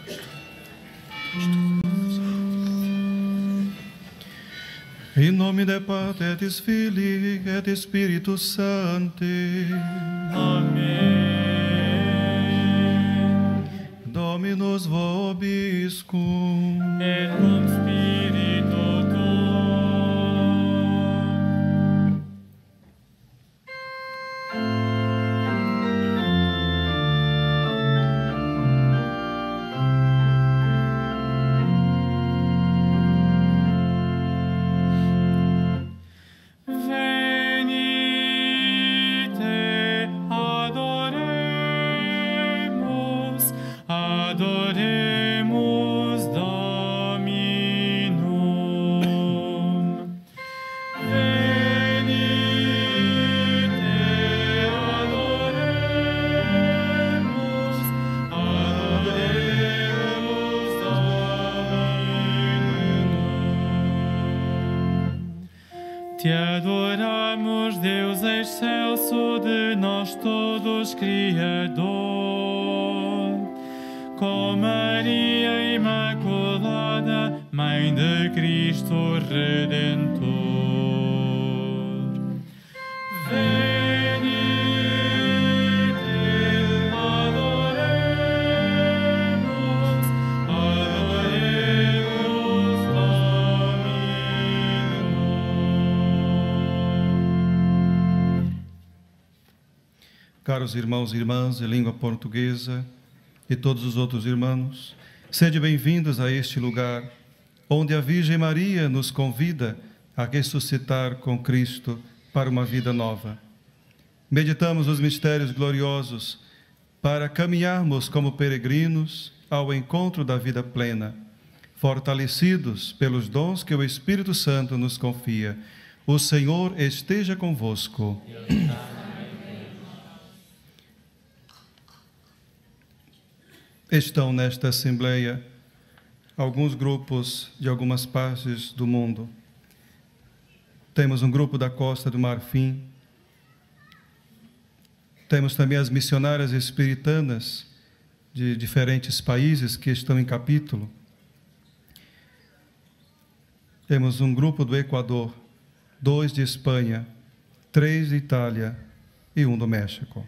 In nomine Patris Filii et Spiritus Sancti. Amen. Dominus vobiscum. Et cum spiritu tuo. Adoremus Dominum. Venite, adoremus, adoremus Dominum. Te adoramos, Deus excelso, de nós todos Criador. Com Maria Imaculada, Mãe de Cristo Redentor. Venite, adoremos, adoremos Dominum. Caros irmãos e irmãs de língua portuguesa, e todos os outros irmãos, sede bem-vindos a este lugar, onde a Virgem Maria nos convida a ressuscitar com Cristo para uma vida nova. Meditamos os mistérios gloriosos para caminharmos como peregrinos ao encontro da vida plena, fortalecidos pelos dons que o Espírito Santo nos confia. O Senhor esteja convosco. Estão nesta Assembleia alguns grupos de algumas partes do mundo. Temos um grupo da Costa do Marfim. Temos também as missionárias espiritanas de diferentes países que estão em capítulo. Temos um grupo do Equador, 2 de Espanha, 3 de Itália e 1 do México.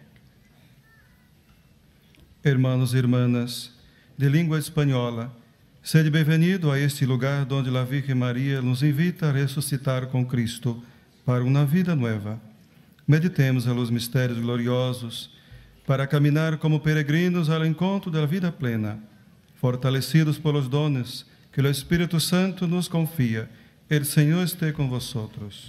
Hermanos e irmãs de língua espanhola, sede bem-vindo a este lugar onde a Virgem Maria nos invita a ressuscitar com Cristo para uma vida nova. Meditemos os mistérios gloriosos para caminhar como peregrinos ao encontro da vida plena, fortalecidos pelos dones que o Espírito Santo nos confia. El Senhor esteja com vosotros.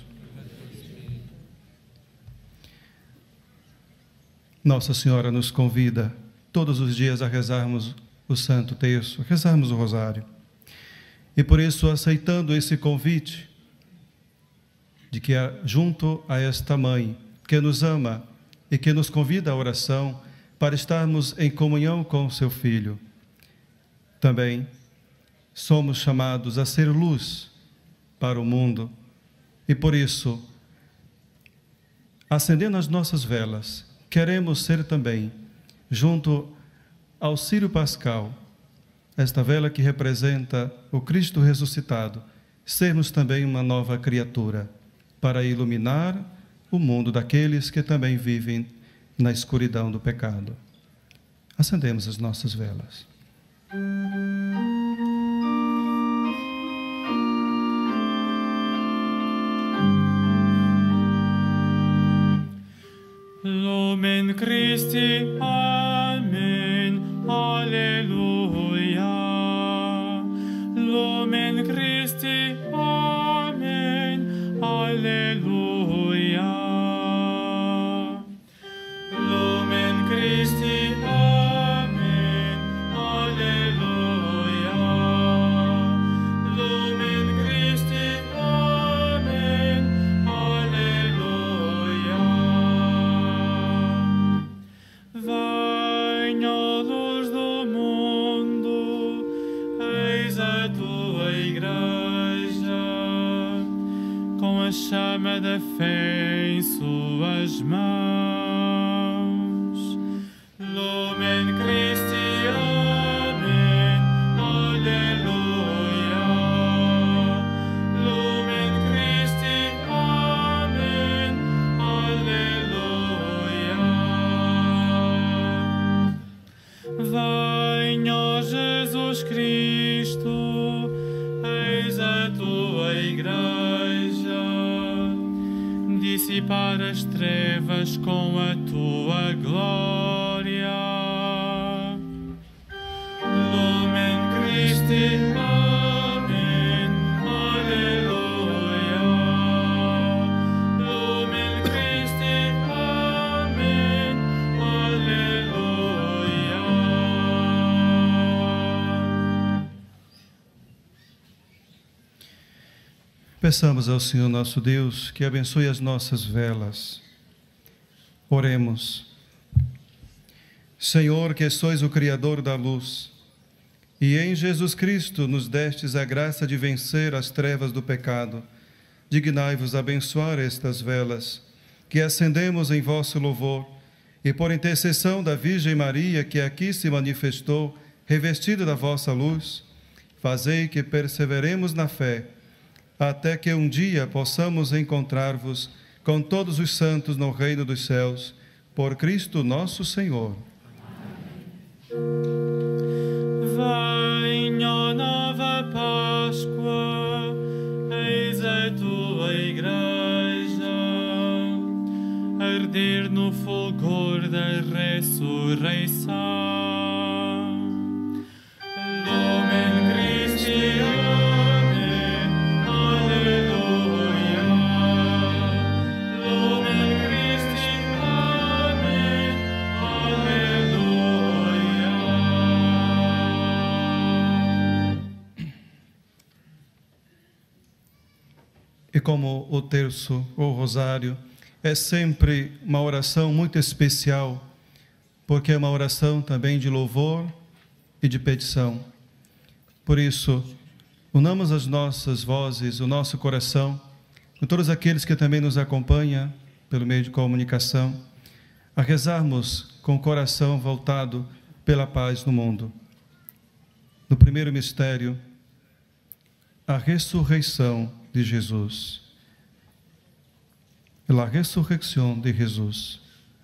Nossa Senhora nos convida todos os dias a rezarmos o Santo Terço, rezarmos o Rosário. E por isso, aceitando esse convite, de que junto a esta Mãe, que nos ama e que nos convida à oração, para estarmos em comunhão com o seu Filho, também somos chamados a ser luz para o mundo. E por isso, acendendo as nossas velas, queremos ser também, junto ao Círio Pascal, esta vela que representa o Cristo ressuscitado, sermos também uma nova criatura, para iluminar o mundo daqueles que também vivem na escuridão do pecado. Acendemos as nossas velas. Lumen Christi, Amen, Alleluia. Lumen Christi, Amen, Alleluia. Lumen Christi, Amen, Alleluia. Lumen Christi, Amen, Alleluia. Venha a luz do mundo, eis a tua igreja, com a chama da fé em suas mãos. Lumen Christi, Amen, Venha, ó Jesus Cristo, eis a tua igreja, dissipar as trevas com a tua glória. Lumen Christi, Amen, Alleluia. Lumen Christi, Amen, Alleluia. Peçamos ao Senhor nosso Deus que abençoe as nossas velas. Oremos. Senhor, que sois o Criador da luz, e em Jesus Cristo nos destes a graça de vencer as trevas do pecado, dignai-vos abençoar estas velas, que acendemos em vosso louvor, e por intercessão da Virgem Maria, que aqui se manifestou, revestida da vossa luz, fazei que perseveremos na fé, até que um dia possamos encontrar-vos com todos os santos no reino dos céus, por Cristo nosso Senhor. Venha nova Páscoa, eis a tua igreja, arder no fulgor da ressurreição. Lumen Christi, Amen, Alleluia. Lumen Christi, Amen, Alleluia. E como o terço ou rosário é sempre uma oração muito especial, porque é uma oração também de louvor e de petição. Por isso, unamos as nossas vozes, o nosso coração, com todos aqueles que também nos acompanham pelo meio de comunicação, a rezarmos com o coração voltado pela paz no mundo. No primeiro mistério, a ressurreição de Jesus. La ressurreição de Jesus.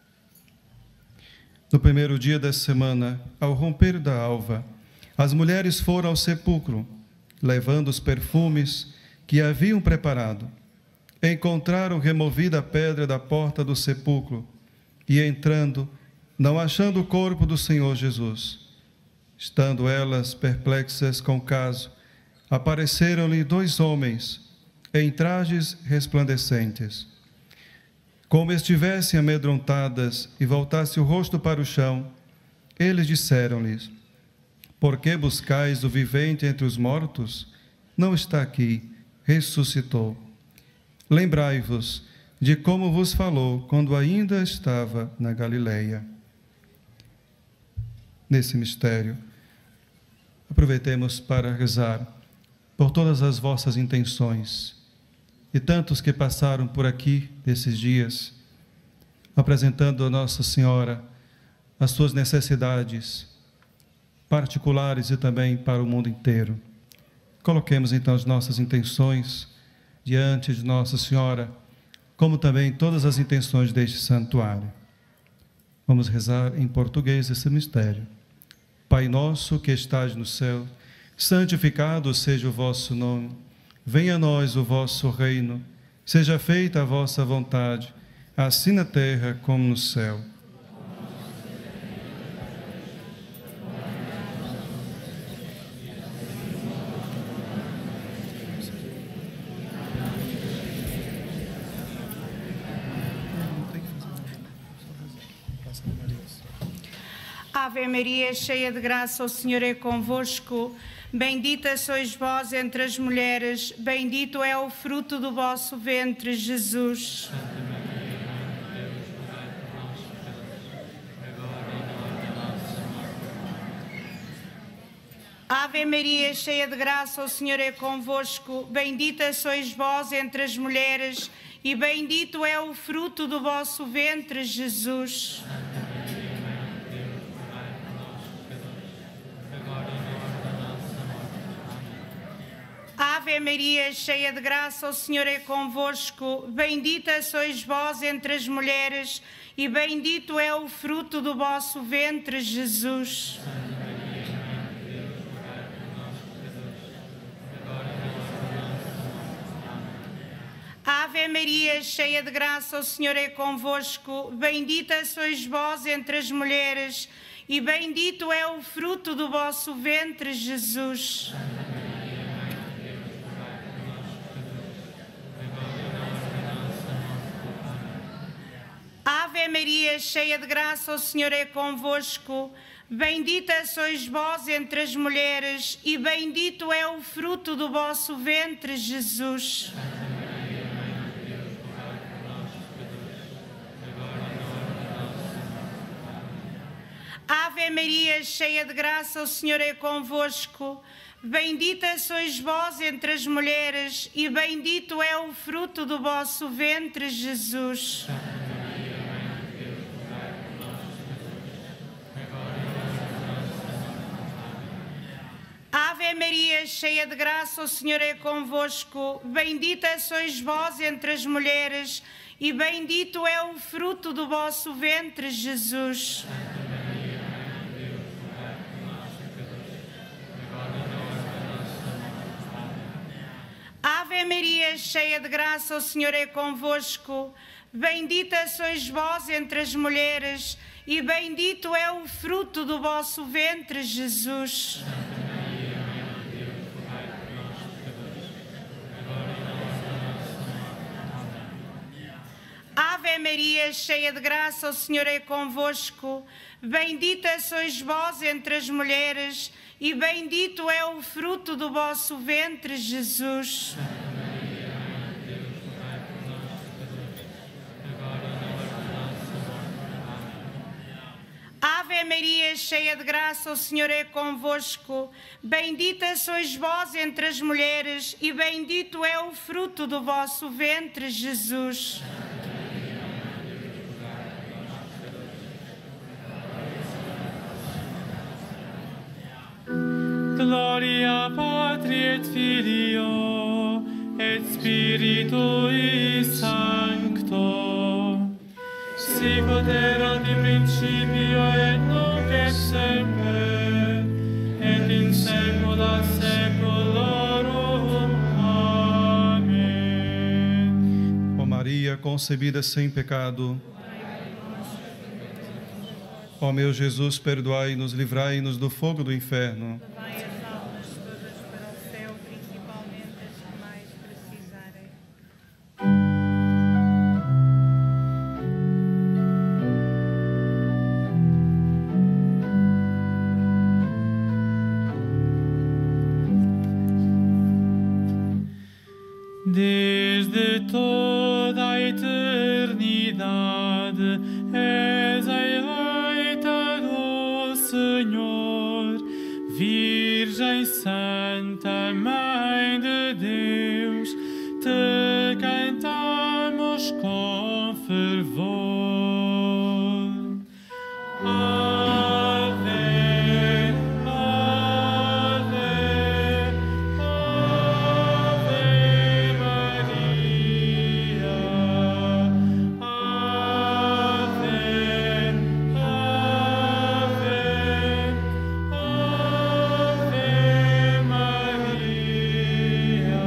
No primeiro dia da semana, ao romper da alva, as mulheres foram ao sepulcro, levando os perfumes que haviam preparado. Encontraram removida a pedra da porta do sepulcro e, entrando, não achando o corpo do Senhor Jesus. Estando elas perplexas com o caso, apareceram-lhe 2 homens, em trajes resplandecentes. Como estivessem amedrontadas e voltasse o rosto para o chão, eles disseram-lhes: Por que buscais o vivente entre os mortos? Não está aqui, ressuscitou. Lembrai-vos de como vos falou quando ainda estava na Galileia. Nesse mistério, aproveitemos para rezar por todas as vossas intenções e tantos que passaram por aqui nesses dias, apresentando a Nossa Senhora as suas necessidades particulares e também para o mundo inteiro. Coloquemos então as nossas intenções diante de Nossa Senhora, como também todas as intenções deste santuário. Vamos rezar em português esse mistério. Pai nosso que estais no céu, santificado seja o vosso nome. Venha a nós o vosso reino, seja feita a vossa vontade, assim na terra como no céu. Ave Maria, cheia de graça, o Senhor é convosco. Bendita sois vós entre as mulheres, bendito é o fruto do vosso ventre, Jesus. Ave Maria, cheia de graça, o Senhor é convosco. Bendita sois vós entre as mulheres, e bendito é o fruto do vosso ventre, Jesus. Ave Maria, cheia de graça, o Senhor é convosco. Bendita sois vós entre as mulheres, e bendito é o fruto do vosso ventre, Jesus. Ave Maria, cheia de graça, o Senhor é convosco. Bendita sois vós entre as mulheres, e bendito é o fruto do vosso ventre, Jesus. Ave Maria, cheia de graça, o Senhor é convosco. Bendita sois vós entre as mulheres, e bendito é o fruto do vosso ventre, Jesus. Ave Maria, cheia de graça, o Senhor é convosco. Bendita sois vós entre as mulheres, e bendito é o fruto do vosso ventre, Jesus. Ave Maria, cheia de graça, o Senhor é convosco. Bendita sois vós entre as mulheres, e bendito é o fruto do vosso ventre, Jesus. Ave Maria, cheia de graça, o Senhor é convosco. Bendita sois vós entre as mulheres, e bendito é o fruto do vosso ventre, Jesus. Ave Maria, cheia de graça, o Senhor é convosco. Bendita sois vós entre as mulheres, e bendito é o fruto do vosso ventre, Jesus. Ave Maria, cheia de graça, o Senhor é convosco. Bendita sois vós entre as mulheres, e bendito é o fruto do vosso ventre, Jesus. Gloria Patri et Filio et Spiritui Sancto, sicut erat in principio et nunc et semper, et in saecula saeculorum. Amém. Ó Maria, concebida sem pecado, ó meu Jesus, perdoai-nos, livrai-nos do fogo do inferno. Levai as almas todas para o céu, principalmente as que mais precisarem. Desde toda a eternidade és a eleita do Senhor, Virgem Santa, Mãe de Deus, te cantamos com fervor. Ave, Ave, Ave Maria. Ave, Ave, Ave Maria.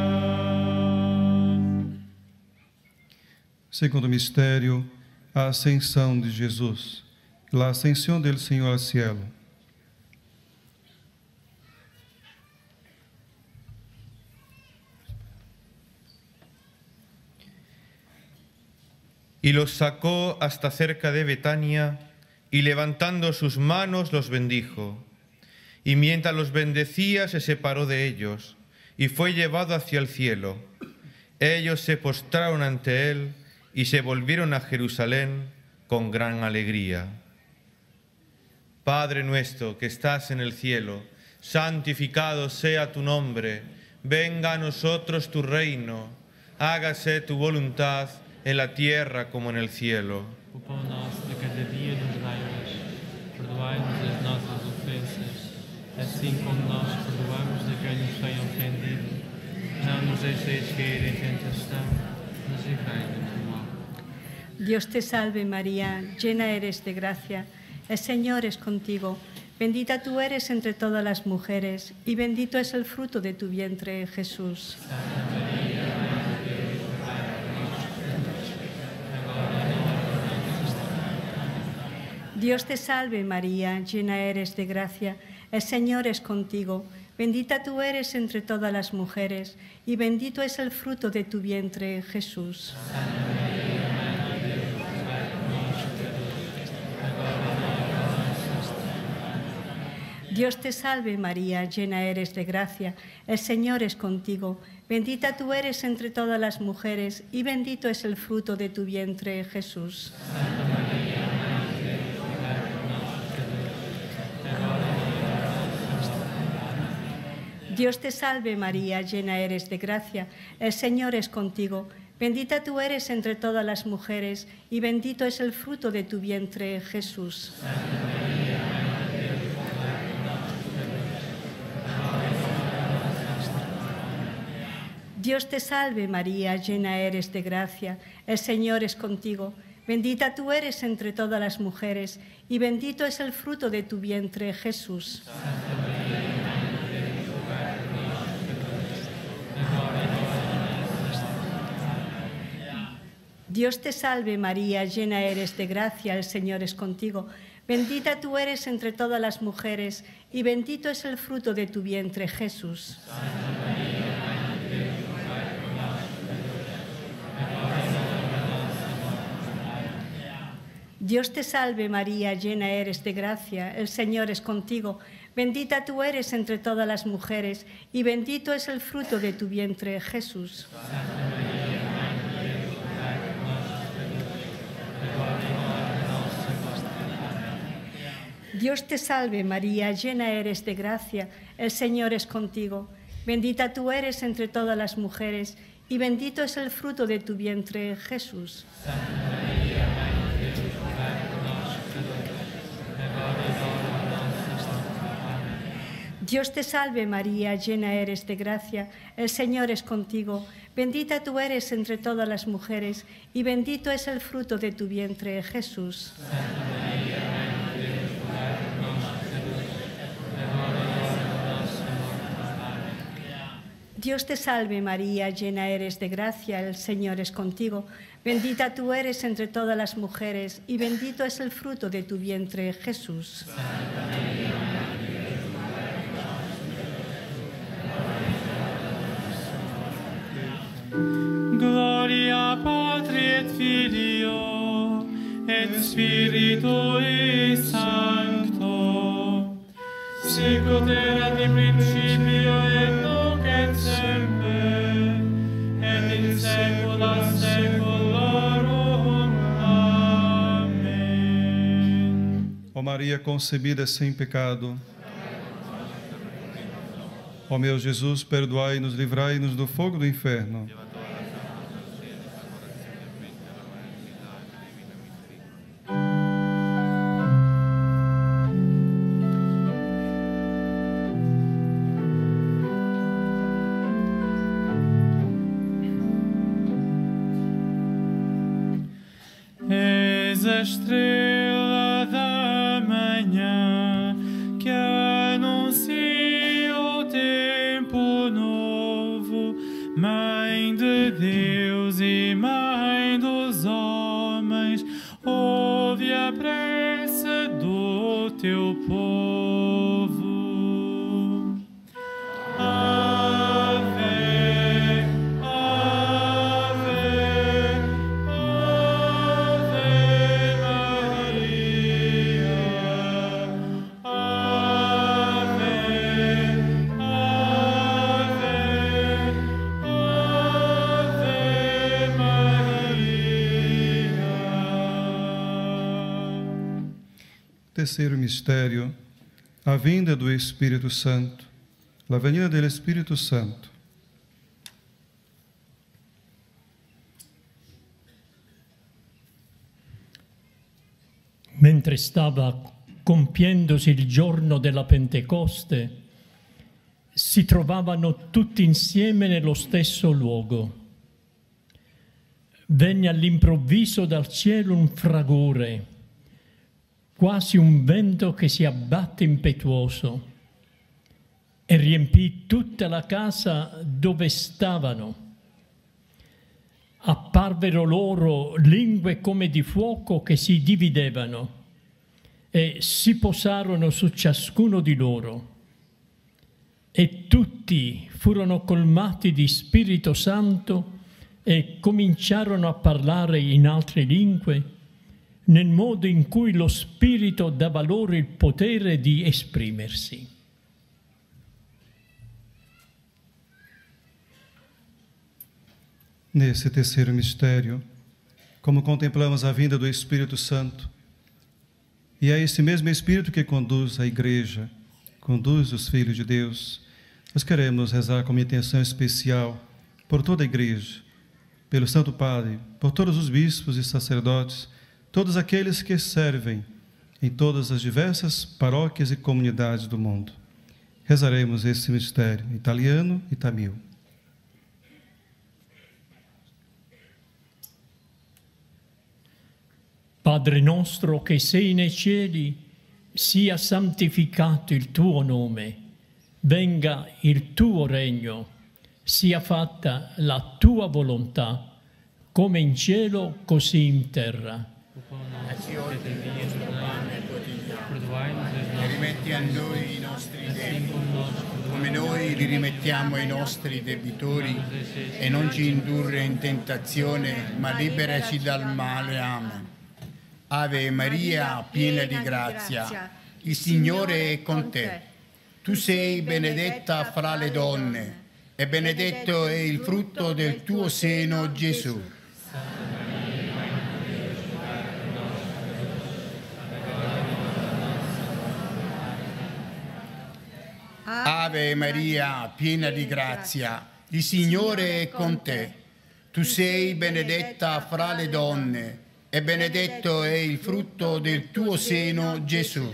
Segundo mistério, a ascensão de Jesus. La ascensión del Señor al cielo. Y los sacó hasta cerca de Betania, y levantando sus manos los bendijo. Y mientras los bendecía se separó de ellos, y fue llevado hacia el cielo. Ellos se postraron ante él, y se volvieron a Jerusalén con gran alegría. Padre nuestro que estás en el cielo, santificado sea tu nombre, venga a nosotros tu reino, hágase tu voluntad en la tierra como en el cielo. O pão nosso de cada dia nos dai hoje. Perdoai-nos as nossas ofensas, assim como nós perdoamos a quem nos tem ofendido. Não nos deixeis cair em tentação, mas livrai-nos do mal. Dios te salve María, llena eres de gracia, el Señor es contigo. Bendita tú eres entre todas las mujeres, y bendito es el fruto de tu vientre, Jesús. Santa Maria, Mãe de Deus, rogai por Dios te salve María, llena eres de gracia, el Señor es contigo. Bendita tú eres entre todas las mujeres, y bendito es el fruto de tu vientre, Jesús. Dios te salve María, llena eres de gracia, el Señor es contigo. Bendita tú eres entre todas las mujeres, y bendito es el fruto de tu vientre, Jesús. Dios te salve María, llena eres de gracia, el Señor es contigo. Bendita tú eres entre todas las mujeres, y bendito es el fruto de tu vientre, Jesús. Dios te salve María, llena eres de gracia, el Señor es contigo. Bendita tú eres entre todas las mujeres, y bendito es el fruto de tu vientre, Jesús. Dios te salve María, llena eres de gracia, el Señor es contigo. Bendita tú eres entre todas las mujeres, y bendito es el fruto de tu vientre, Jesús. Dios te salve María, llena eres de gracia, el Señor es contigo. Bendita tú eres entre todas las mujeres, y bendito es el fruto de tu vientre, Jesús. Dios te salve María, llena eres de gracia, el Señor es contigo. Bendita tú eres entre todas las mujeres, y bendito es el fruto de tu vientre, Jesús. Dios te salve María, llena eres de gracia, el Señor es contigo. Bendita tú eres entre todas las mujeres, y bendito es el fruto de tu vientre, Jesús. Dios te salve María, llena eres de gracia, el Señor es contigo. Bendita tú eres entre todas las mujeres, y bendito es el fruto de tu vientre, Jesús. Gloria Patri et Filio et Spiritui Sancto, sicut erat in principio et nunc et semper, et in saecula saeculorum. Amém. Ó Maria concebida sem pecado, ó meu Jesus, perdoai-nos, livrai-nos do fogo do inferno. És a estrela da manhã que anuncia o tempo novo, Mãe de Deus e Mãe dos homens, ouve a prece do teu povo. Terceiro mistério, a vinda do Espírito Santo, la venida del Espírito Santo. Mentre stava compiendosi il giorno della Pentecoste, si trovavano tutti insieme nello stesso luogo. Venne all'improvviso dal cielo un fragore, quasi un vento che si abbatte impetuoso, e riempì tutta la casa dove stavano. Apparvero loro lingue come di fuoco che si dividevano, e si posarono su ciascuno di loro. E tutti furono colmati di Spirito Santo e cominciarono a parlare in altre lingue, nel modo in cui lo Spirito dava loro il potere di esprimersi. Nesse terceiro mistério, como contemplamos a vinda do Espírito Santo, e é esse mesmo Espírito que conduz a Igreja, conduz os filhos de Deus, nós queremos rezar com uma intenção especial por toda a Igreja, pelo Santo Padre, por todos os bispos e sacerdotes, todos aqueles que servem em todas as diversas paróquias e comunidades do mundo. Rezaremos esse mistério em italiano e tamil. Padre nostro che sei nei cieli, sia santificato il tuo nome, venga il tuo regno, sia fatta la tua volontà, come in cielo così in terra. Rimetti a noi i nostri debiti, come noi li rimettiamo ai nostri debitori, e non ci indurre in tentazione, ma liberaci dal male. Amen. Ave Maria, piena di grazia, il Signore è con te. Tu sei benedetta fra le donne, e benedetto è il frutto del tuo seno, Gesù. Ave Maria, piena di grazia, il Signore è con te. Tu sei benedetta fra le donne, e benedetto è il frutto del tuo seno, Gesù.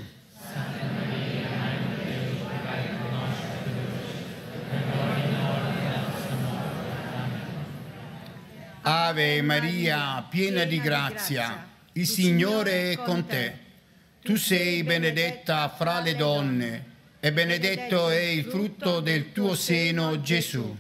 Ave Maria, piena di grazia, il Signore è con te. Tu sei benedetta fra le donne, e benedetto è il frutto del tuo seno, Gesù.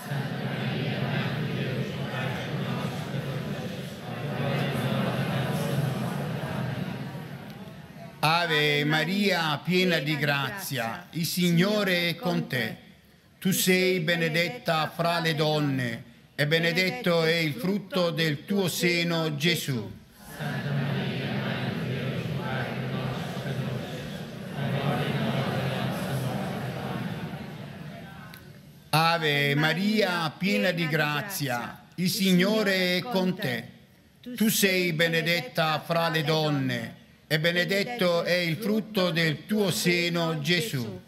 Ave Maria, piena di grazia, il Signore è con te. Tu sei benedetta fra le donne, e benedetto è il frutto del tuo seno, Gesù. Ave Maria, piena di grazia, il Signore è con te. Tu sei benedetta fra le donne, e benedetto è il frutto del tuo seno, Gesù.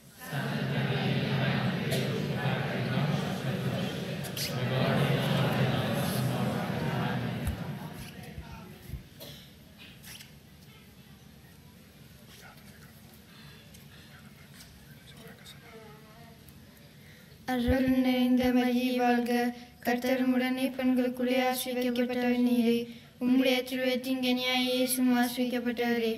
அருள் நிறைந்த மரியே வாழ்க, கர்த்தர் உடனே பெண்களுக்குள்ளே ஆசீர்வதிக்கப்பட்டவர் நீரே. உம்முடைய திருவயிற்றின் கனியாய் இயேசுவும் ஆசீர்வதிக்கப்பட்டவரே.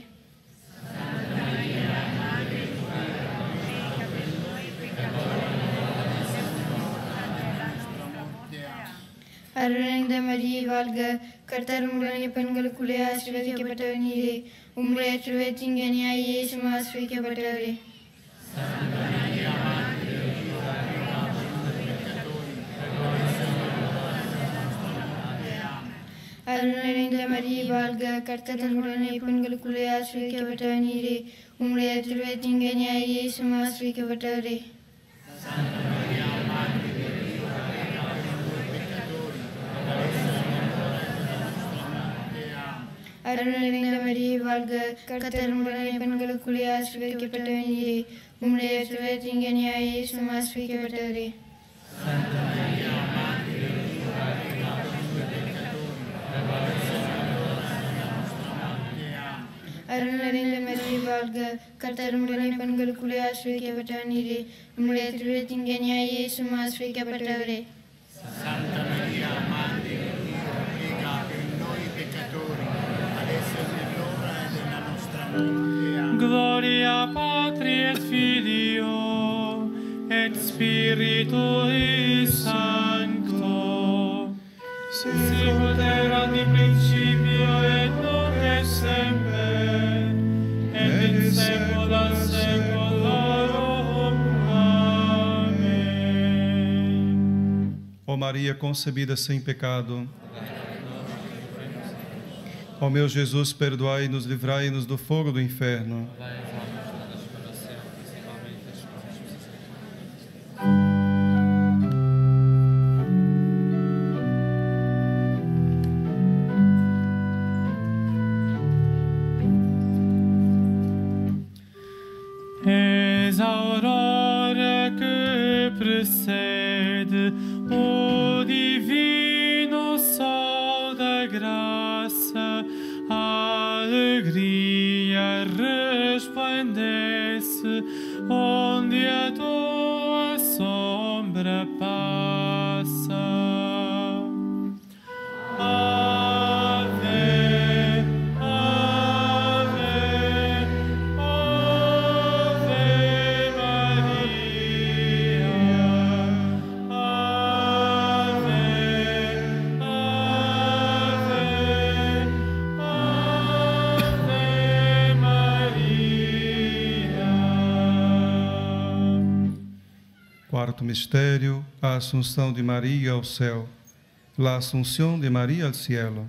அருள் நிறைந்த மரியே வாழ்க, கர்த்தர் உடனே பெண்களுக்குள்ளே ஆசீர்வதிக்கப்பட்டவர் நீரே. உம்முடைய திருவயிற்றின் கனியாய் இயேசுவும் ஆசீர்வதிக்கப்பட்டவரே. அருள் நிறைந்த மரியே வாழ்க, கர்த்தர் உடனே பெண்களுக்குள்ளே ஆசீர்வதிக்கப்பட்டவர் நீரே. உம்முடைய திருவயிற்றின் கனியாய் இயேசுவும் ஆசீர்வதிக்கப்பட்டவரே. அருள் நிறைந்த மரியே வாழ்க, கர்த்தர் உடனே பெண்களுக்குள்ளே ஆசீர்வதிக்கப்பட்டவர் நீரே. உம்முடைய திருவயிற்றின் கனியாய் இயேசுவும் ஆசீர்வதிக்கப்பட்டவரே. அருள் நிறைந்த மரியே வாழ்க, கர்த்தர் உடனே பெண்களுக்குள்ளே ஆசீர்வதிக்கப்பட்டவர் நீரே. உம்முடைய திருவயிற்றின் கனியாய் இயேசுவும் ஆசீர்வதிக்கப்பட்டவரே. Gloria Patri et Filio et Spiritui Sancto, sicut erat in principio et nunc et semper et in Ó Maria concebida sem pecado. Ó meu Jesus, perdoai-nos, livrai-nos do fogo do inferno. És a aurora que precede o divino sol da graça, a alegria resplandece onde a tua sombra passa. Quarto mistério, a Assunção de Maria ao céu. La Asunción de María al cielo.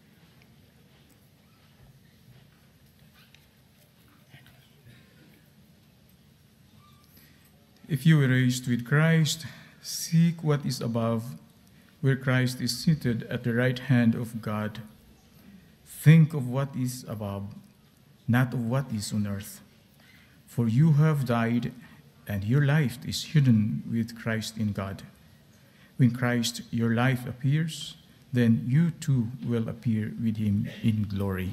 If you were raised with Christ, seek what is above, where Christ is seated at the right hand of God. Think of what is above, not of what is on earth. For you have died, and your life is hidden with Christ in God. When Christ, your life, appears, then you too will appear with him in glory.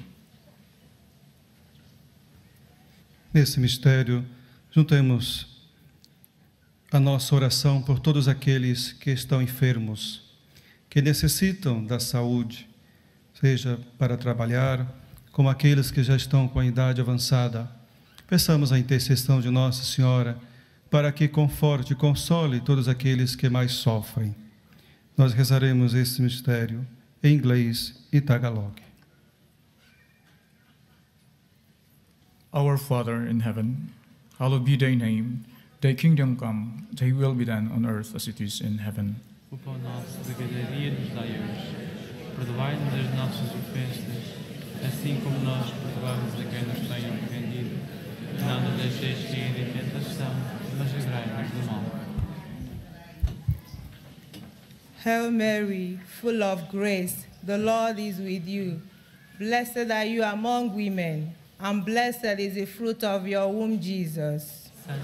Nesse mistério, juntemos a nossa oração por todos aqueles que estão enfermos, que necessitam da saúde, seja para trabalhar, como aqueles que já estão com a idade avançada. Peçamos a intercessão de Nossa Senhora para que conforte e console todos aqueles que mais sofrem. Nós rezaremos esse mistério em inglês e tagalog. Our Father in heaven, hallowed be thy name. Thy kingdom come, thy will be done on earth as it is in heaven. O pão nosso de cada dia nos dai hoje. Perdoai-nos as nossas ofensas, assim como nós perdoamos a quem nos tem ofendido. Não nos deixeis cair em tentação, mas livrai-nos do mal. Hail Mary, full of grace, the Lord is with you. Blessed are you among women, and blessed is the fruit of your womb, Jesus.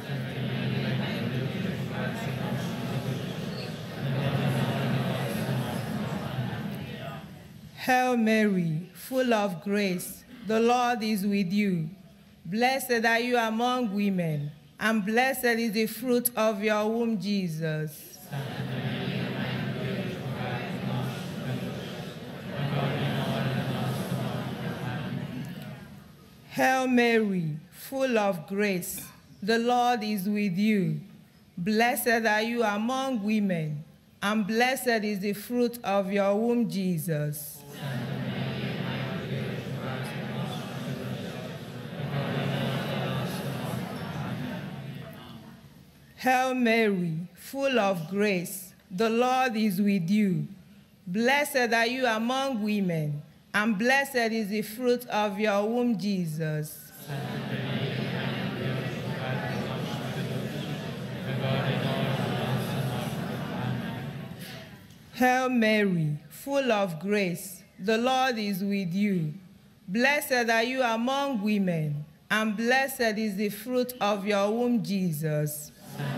Hail Mary, full of grace, the Lord is with you. Blessed are you among women, and blessed is the fruit of your womb, Jesus. Hail Mary, full of grace, the Lord is with you. Blessed are you among women, and blessed is the fruit of your womb, Jesus. Hail Mary, full of grace, the Lord is with you. Blessed are you among women, and blessed is the fruit of your womb, Jesus. Hail Mary, full of grace, the Lord is with you. Blessed are you among women, and blessed is the fruit of your womb, Jesus.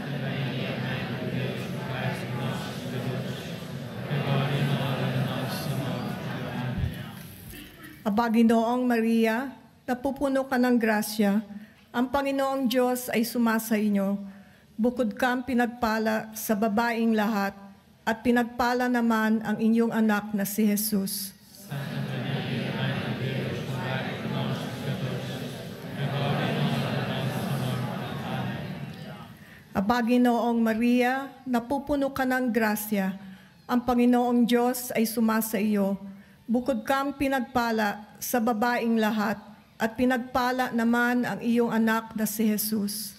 Panginoong Maria, napupuno ka ng grasya, ang Panginoong Diyos ay sumasa inyo. Bukod kang pinagpala sa babaing lahat, at pinagpala naman ang inyong anak na si Jesus. Panginoong Maria, napupuno ka ng grasya, ang Panginoong Diyos ay sumasa iyo. Bukod kang pinagpala sa babaing lahat, at pinagpala naman ang iyong anak na si Jesus.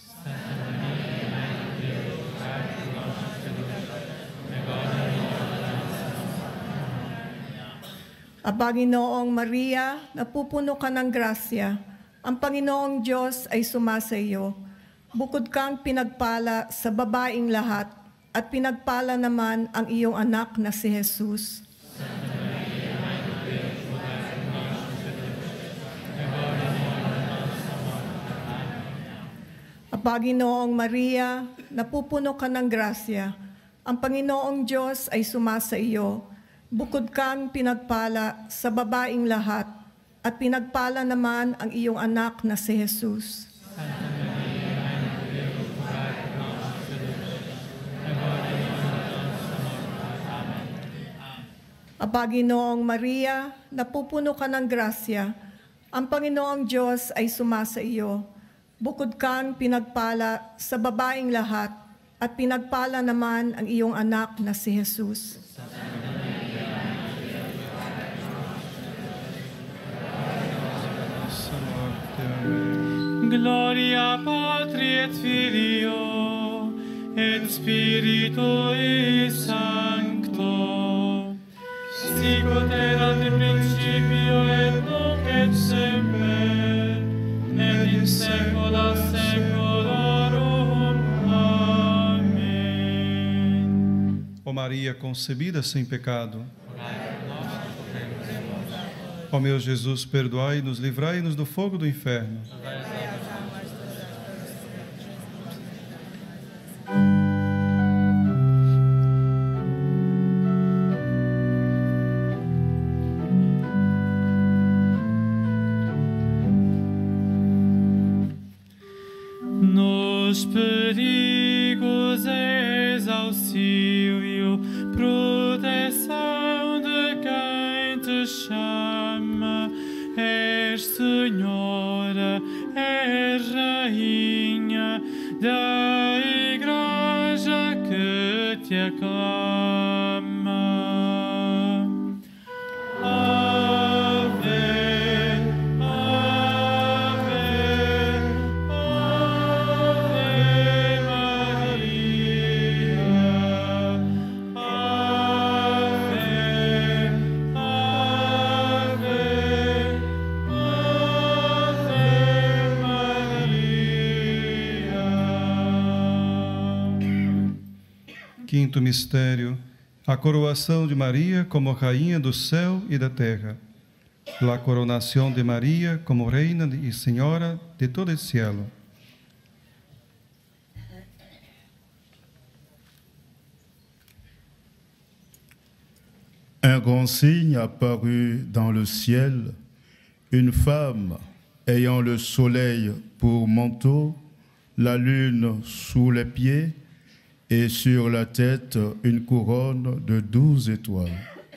Panginoong Maria, napupuno ka ng grasya. Ang Panginoong Diyos ay sumasa iyo. Bukod kang pinagpala sa babaing lahat, at pinagpala naman ang iyong anak na si Jesus. Panginoong Maria, napupuno ka ng grasya. Ang Panginoong Diyos ay sumasa iyo. Bukod kang pinagpala sa babaing lahat, at pinagpala naman ang iyong anak na si Jesus. Panginoong Maria, napupuno ka ng grasya. Ang Panginoong Diyos ay sumasa iyo. Bukod kang pinagpala sa babaing lahat, at pinagpala naman ang iyong anak na si Jesus. Gloria Patri et Filio et Spiritui Sancto, sic ut erat in principio et nunc et semper, et in saecula saeculorum. Amém. Ó Maria concebida sem pecado, ó meu Jesus, perdoai-nos, livrai-nos do fogo do inferno. Nos perigos és auxílio, proteção de quem te chama. És Senhora, és Rainha da Igreja que te aclama. Quinto mistério, a coroação de Maria como Rainha do céu e da terra. La coronación de María como Reina y Señora de todo el cielo. Un grand signe apparut dans le ciel, une femme ayant le soleil pour manteau, la lune sous les pieds, et sur la tête une couronne de 12 étoiles.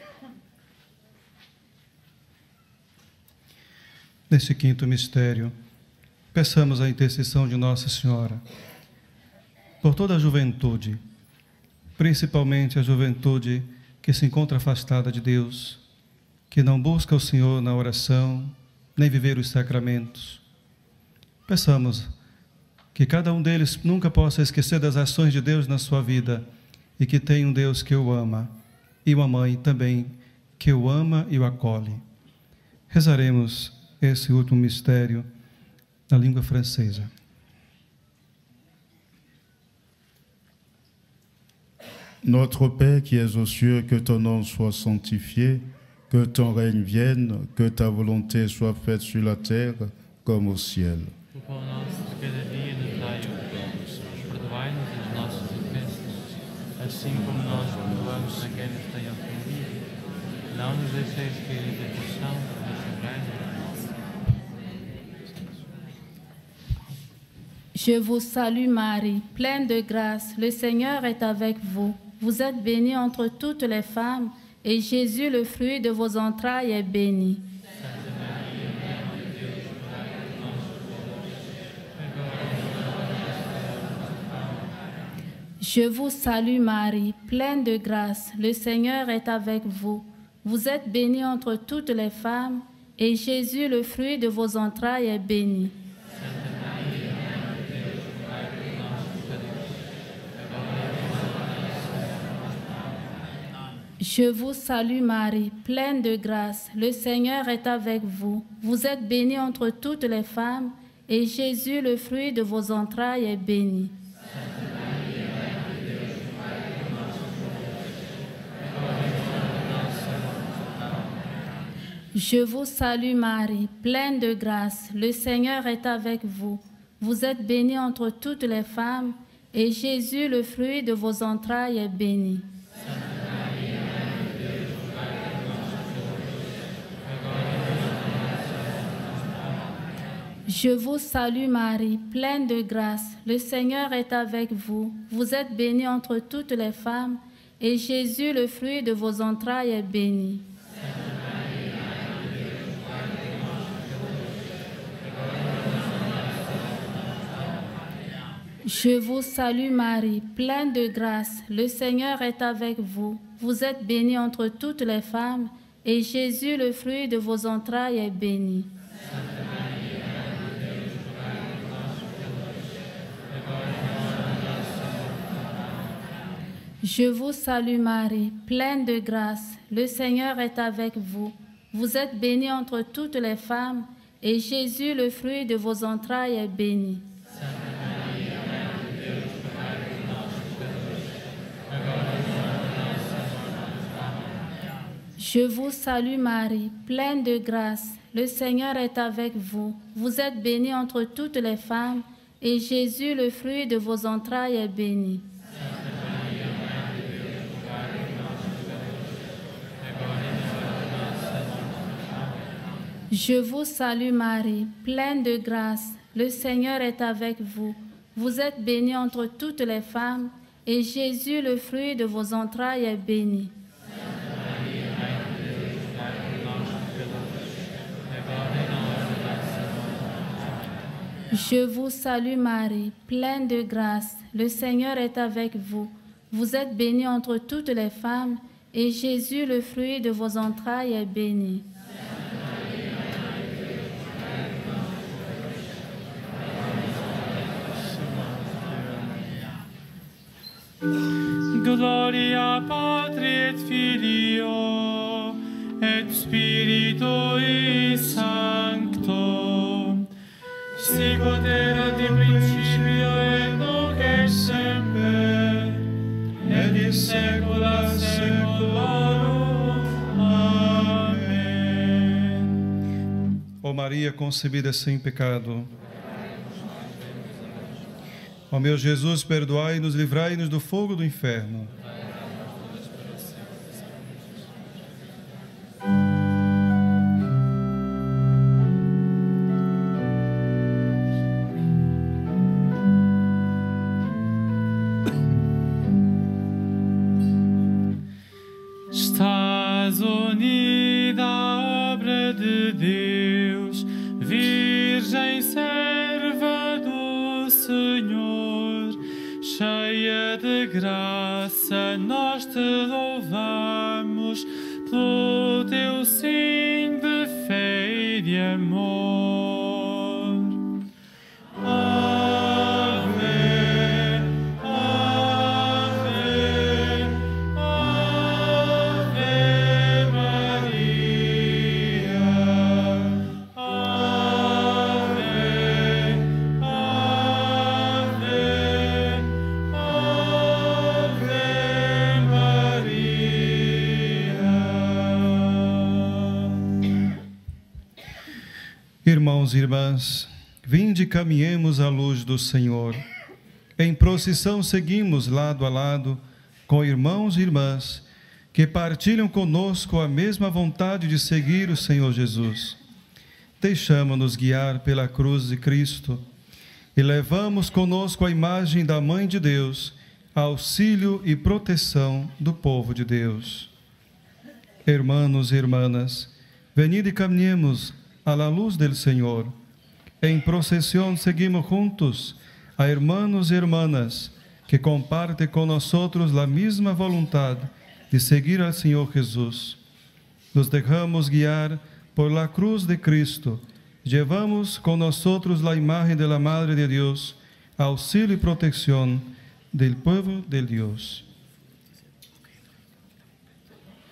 Nesse quinto mistério, peçamos a intercessão de Nossa Senhora por toda a juventude, principalmente a juventude que se encontra afastada de Deus, que não busca o Senhor na oração, nem viver os sacramentos. Peçamos que cada um deles nunca possa esquecer das ações de Deus na sua vida e que tenha um Deus que o ama e uma mãe também que o ama e o acolhe. Rezaremos esse último mistério na língua francesa. Notre Père qui es aux cieux, que ton nom soit sanctifié, que ton règne vienne, que ta volonté soit faite sur la terre comme au ciel. O pão nosso de cada dia nos dai hoje. Perdoai-nos as nossas ofensas, assim como nós perdoamos a quem nos tem ofendido. Não nos deixeis cair em tentação, mas livrai-nos. Je vous salue Marie, pleine de grâce, le Seigneur est avec vous. Vous êtes bénie entre toutes les femmes, et Jésus, le fruit de vos entrailles, est béni. Je vous salue Marie, pleine de grâce, le Seigneur est avec vous. Vous êtes bénie entre toutes les femmes, et Jésus, le fruit de vos entrailles, est béni. Je vous salue Marie, pleine de grâce, le Seigneur est avec vous. Vous êtes bénie entre toutes les femmes, et Jésus, le fruit de vos entrailles, est béni. Je vous salue Marie, pleine de grâce, le Seigneur est avec vous. Vous êtes bénie entre toutes les femmes, et Jésus, le fruit de vos entrailles, est béni. Je vous salue Marie, pleine de grâce, le Seigneur est avec vous. Vous êtes bénie entre toutes les femmes, et Jésus, le fruit de vos entrailles, est béni. Je vous salue Marie, pleine de grâce, le Seigneur est avec vous. Vous êtes bénie entre toutes les femmes, et Jésus, le fruit de vos entrailles, est béni. Je vous salue Marie, pleine de grâce, le Seigneur est avec vous. Vous êtes bénie entre toutes les femmes, et Jésus, le fruit de vos entrailles, est béni. Je vous salue Marie, pleine de grâce, le Seigneur est avec vous. Vous êtes bénie entre toutes les femmes, et Jésus, le fruit de vos entrailles, est béni. Je vous salue Marie, pleine de grâce, le Seigneur est avec vous. Vous êtes bénie entre toutes les femmes, et Jésus, le fruit de vos entrailles, est béni. Je vous salue Marie, pleine de grâce, le Seigneur est avec vous. Vous êtes bénie entre toutes les femmes, et Jésus, le fruit de vos entrailles, est béni. Gloria Patri et Filio et Spiritui Sancto, sicut erat in principio et nunc et semper, et in saecula saeculorum. Amém. Ó Maria concebida sem pecado, ó meu Jesus, perdoai-nos, livrai-nos do fogo do inferno. Estás unida à obra de Deus, Virgem serva do Senhor, cheia de graça, nós te louvamos pelo teu sim de fé e de amor. Ave, Ave, Ave Maria. Ave, Ave, Ave Maria. Irmãos e irmãs, vinde e caminhemos à luz do Senhor. Em procissão seguimos lado a lado com irmãos e irmãs que partilham conosco a mesma vontade de seguir o Senhor Jesus. Deixamo-nos guiar pela cruz de Cristo e levamos conosco a imagem da Mãe de Deus, auxílio e proteção do povo de Deus. Hermanos e hermanas, venid e caminhemos a la luz del Senhor. En procesión seguimos juntos a hermanos y hermanas que comparten con nosotros la misma voluntad de seguir al Señor Jesús. Nos dejamos guiar por la cruz de Cristo. Llevamos con nosotros la imagen de la Madre de Dios, auxilio y protección del pueblo de Dios.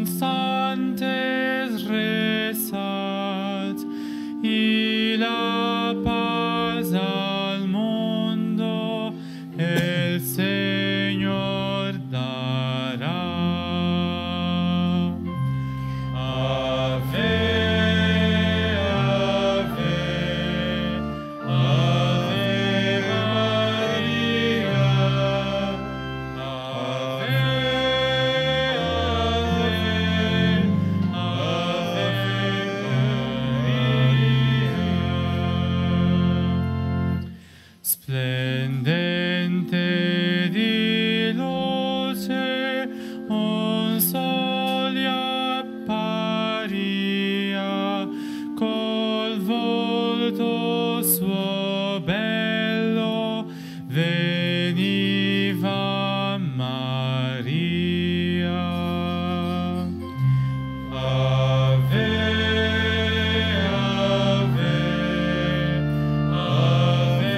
constantes rezad, y la paz al mundo el Señor dará. Ave, ave, ave María. Ave, ave, ave María. Splendente di luce, un sole apparia, col volto suo bello veniva Maria. Ave, ave, ave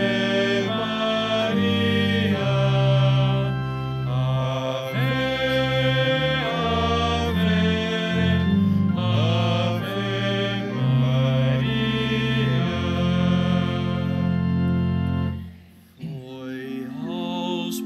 Maria. Ave, ave, ave Maria. Aos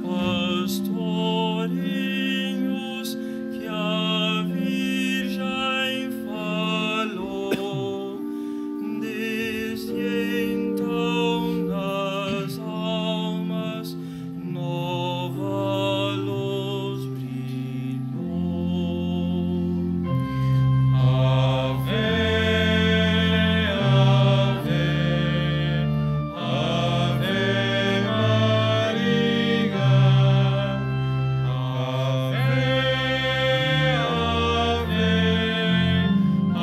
pastorinhos que a Virgem falou, desde então nas almas nova luz brilhou. Ave, ave, ave Maria. Ave, ave,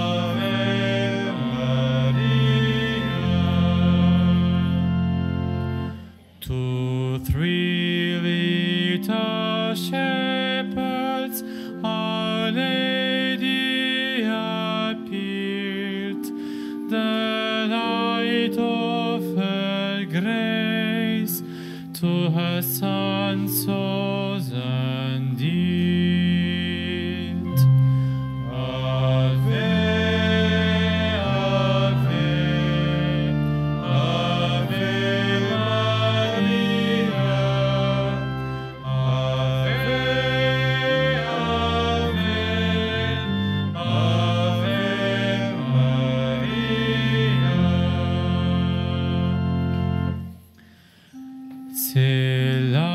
Maria. To 3 little shepherds Our Lady appeared, the light of her grace to her sons chosen deed. Ave, ave, ave Maria. Ave, ave, ave Maria. C'est la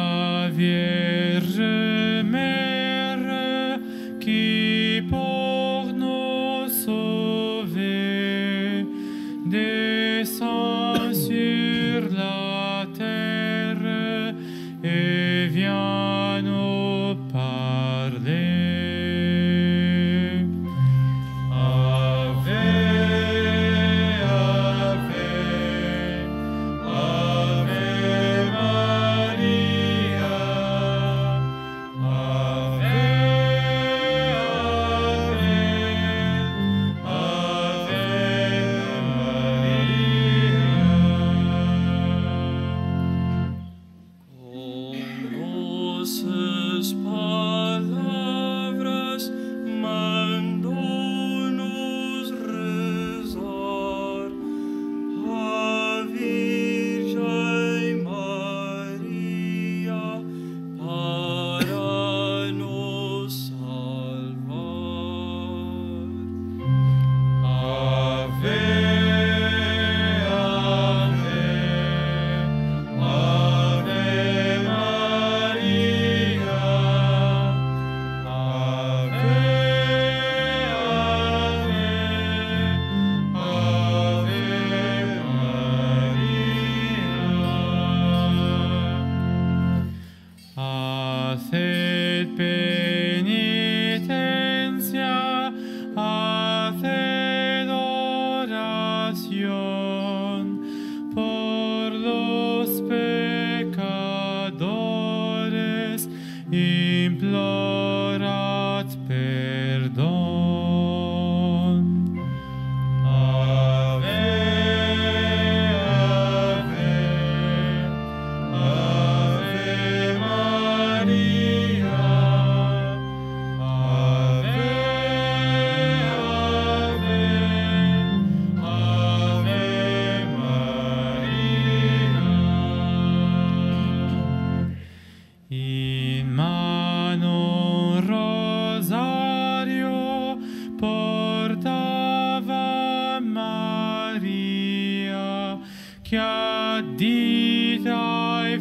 che addita ai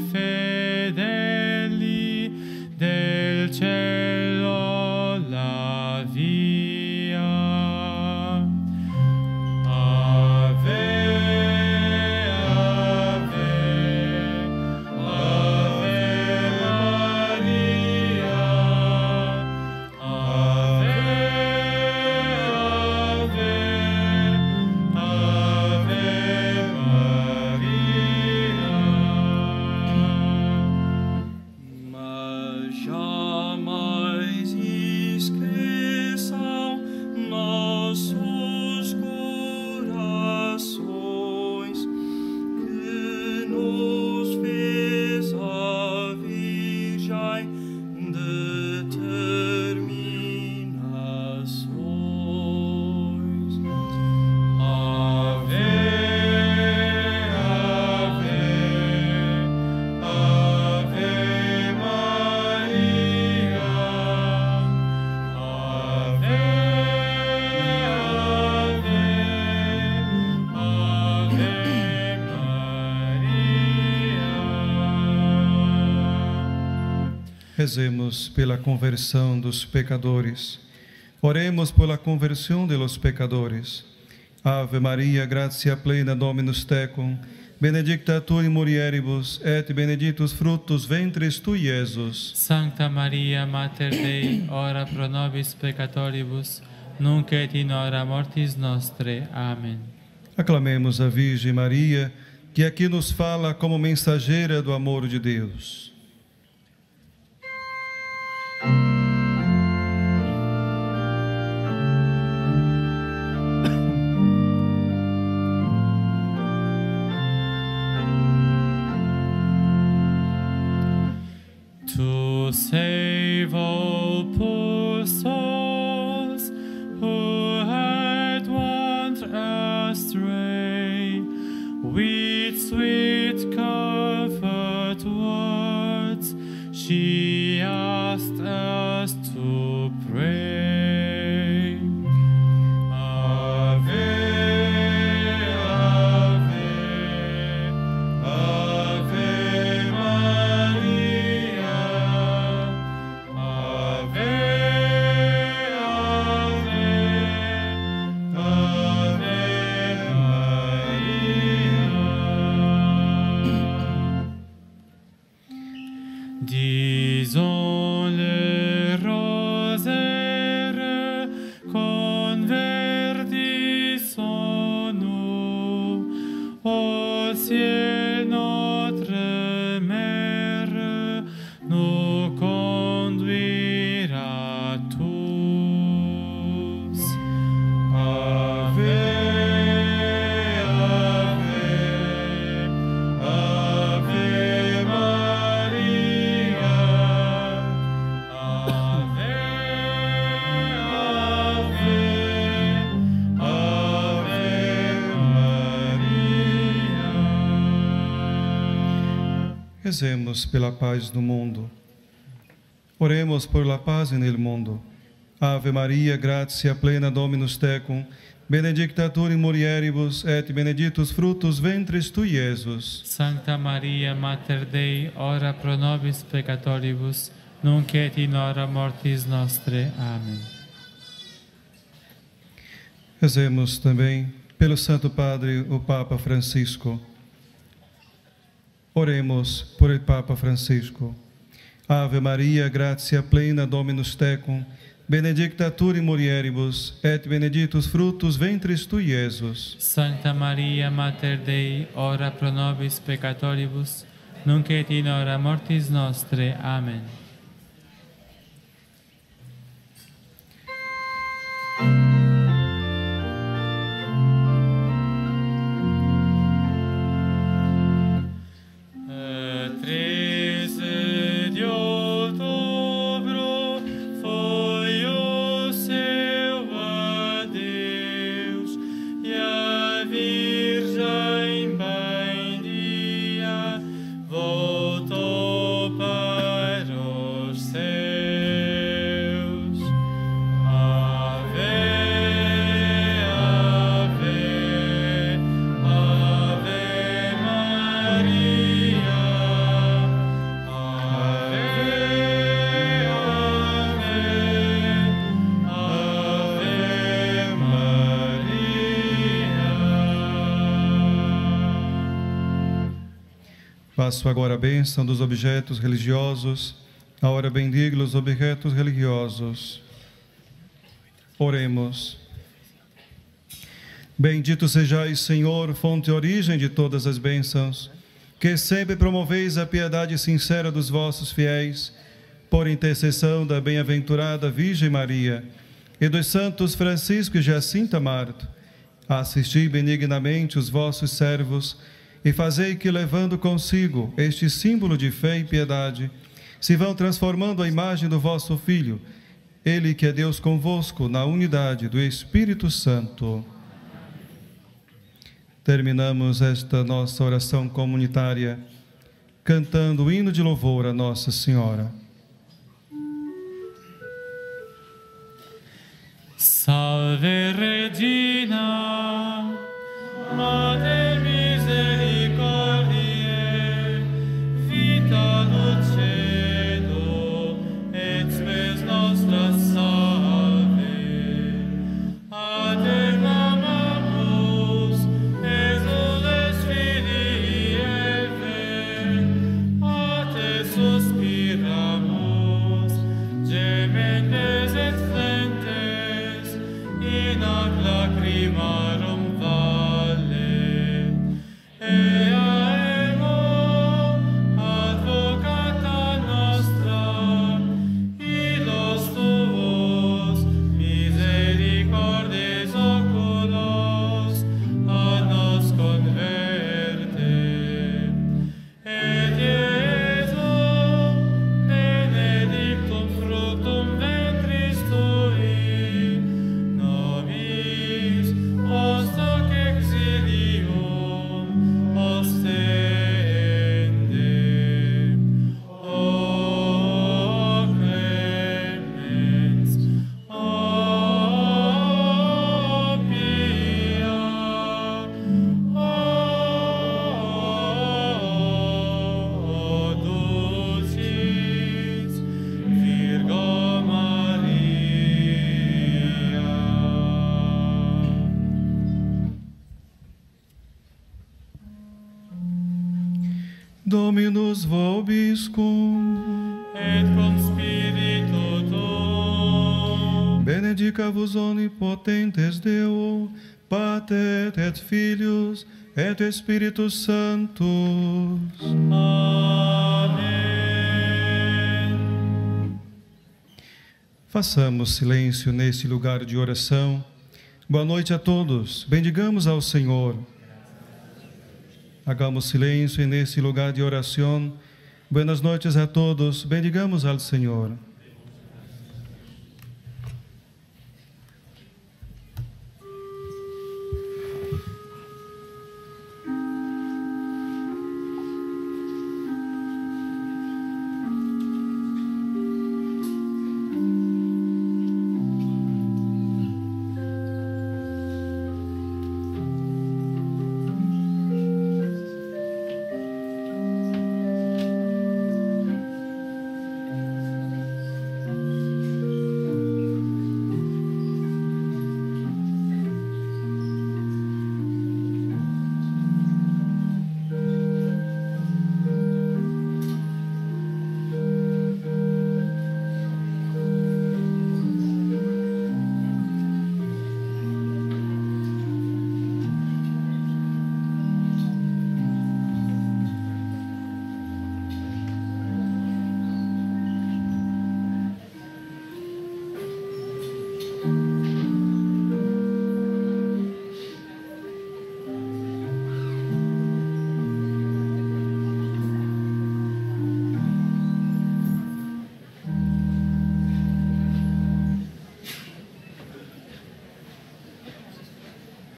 fedeli del cielo la via. Ave, ave, ave Maria. Ave, ave, ave Maria. Mas jamais esqueçam nossos corações que nos fez a Virgem determinações. Ave, ave, ave Maria. Ave, ave, Maria. Rezemos pela conversão dos pecadores. Oremos pela conversão de los pecadores. Ave Maria, gratia plena, Dominus tecum, benedicta tu in mulieribus, et benedictus fructus ventris tui, Iesus. Sancta Maria, Mater Dei, ora pro nobis peccatoribus, nunc et in hora mortis nostre. Amém. Aclamemos a Virgem Maria, que aqui nos fala como mensageira do amor de Deus. To save all poor souls who had wandered astray, with sweet comfort words she asked us to pray. Ave, ave, ave Maria. Ave, ave, ave Maria. Disons le rosaire, convertissons-nous au ciel, notre mère nous conduira tous. Ave, ave, ave Maria. Ave, ave, ave Maria. Rezemos pela paz no mundo. Oremos por la paz nel mundo. Ave Maria, gratia plena, Dominus tecum, benedicta tu in mulieribus, et benedictus fructus ventris tui, Iesus. Sancta Maria, Mater Dei, ora pro nobis peccatoribus, nunc et in hora mortis nostre. Amém. Rezemos também pelo Santo Padre, o Papa Francisco. Oremos por el Papa Francisco. Ave Maria, gratia plena, Dominus tecum, benedicta tu in mulieribus, et benedictus fructus ventris tui, Iesus. Sancta Maria, Mater Dei, ora pro nobis peccatoribus, nunc et in hora mortis nostre. Amém. Ave Passo agora a bênção dos objetos religiosos. Agora bendigo os objetos religiosos. Oremos. Bendito sejais, Senhor, fonte e origem de todas as bênçãos, que sempre promoveis a piedade sincera dos vossos fiéis, por intercessão da bem-aventurada Virgem Maria e dos santos Francisco e Jacinta Marto. Assisti benignamente os vossos servos e fazei que, levando consigo este símbolo de fé e piedade, se vão transformando a imagem do vosso Filho, Ele que é Deus convosco, na unidade do Espírito Santo. Terminamos esta nossa oração comunitária cantando o hino de louvor a Nossa Senhora. Salve Regina, Mater misericordiae, vita dulcedo, et spes nostra salve. A te clamamus, exules Filii Eve, a te suspiramus, gementes et flentes, in ac lacrimarum valle, ea ego, advocata nostra, ilos tuos, misericordes oculos, a nos converte. Et Iesum, benedictum fructum ventris tui, nobis post hoc exilium ostende. O clemens, o pia, o dulcis Virgo Maria. Dominus vobiscum, Et cum spiritu tuo, benedica-vos omnipotentes Deo, Pater et Filius et Spiritus Sanctus. Amém. Façamos silêncio neste lugar de oração. Boa noite a todos. Bendigamos ao Senhor. Hagamos silêncio neste lugar de oração. Buenas noches a todos. Bendigamos ao Senhor.